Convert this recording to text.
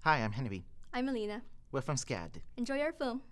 Hi, I'm Henry. I'm Elina. We're from SCAD. Enjoy our film.